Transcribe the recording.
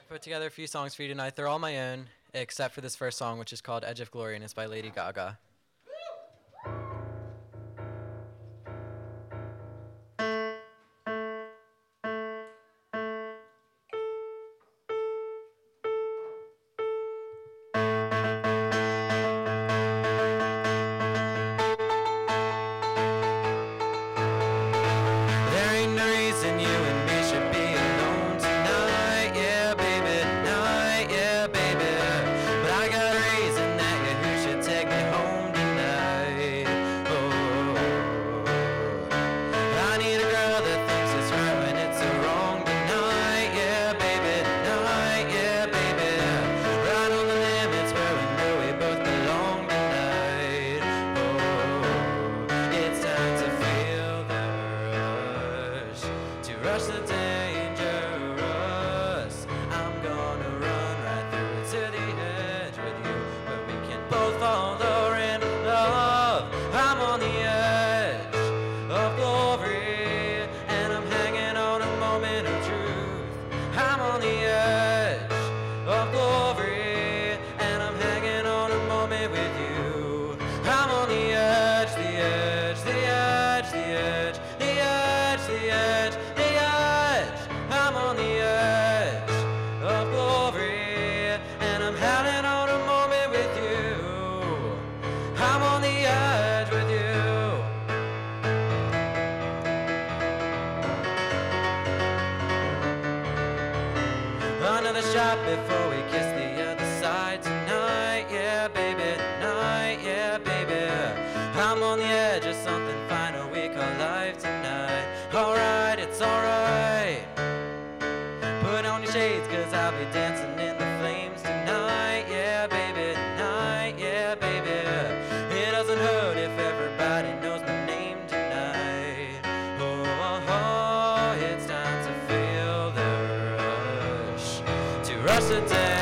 put together a few songs for you tonight. They're all my own, except for this first song, which is called Edge of Glory, and it's by Lady Gaga. Rush the dangerous. I'm gonna run right through to the edge with you, where we can both follow in love. I'm on the edge of glory, and I'm hanging on a moment of truth. I'm on the edge of glory, and I'm hanging on a moment with you. I'm on the edge, the edge, the edge, the edge, the edge, the edge. I'm on the edge of glory, and I'm having on a moment with you. I'm on the edge with you. Another shot before we kiss the other side tonight, yeah baby, tonight, yeah baby. I'm on the edge of something final we call life tonight. Alright, it's alright. Put on your shades, cause I'll be dancing in the flames tonight, yeah baby, tonight, yeah baby. It doesn't hurt if everybody knows my name tonight. Oh, oh, oh, it's time to feel the rush, to rush the day.